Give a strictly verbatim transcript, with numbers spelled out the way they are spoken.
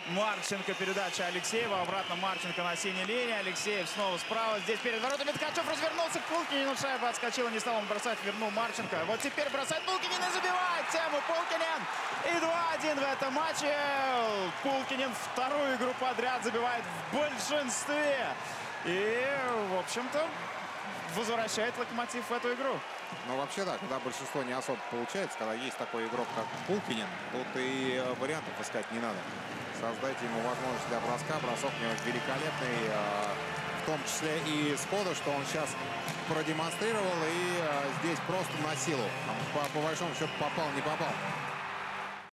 Марченко, передача Алексеева. Обратно Марченко на синей линии. Алексеев снова справа. Здесь перед воротами Ткачев развернулся к Пулкинину. Шайба отскочила, не стал он бросать, вернул Марченко. Вот теперь бросает Пулкинин и забивает Тему Пулкинин. И два один в этом матче. Пулкинин вторую игру подряд забивает в большинстве. И, в общем-то, возвращает Локомотив в эту игру. Ну, вообще, да, когда большинство не особо получается, когда есть такой игрок, как Пулкинин, тут и вариантов искать не надо. Создайте ему возможность для броска. Бросок у него великолепный, в том числе и сходу, что он сейчас продемонстрировал. И здесь просто на силу. По, по большому счету попал, не попал.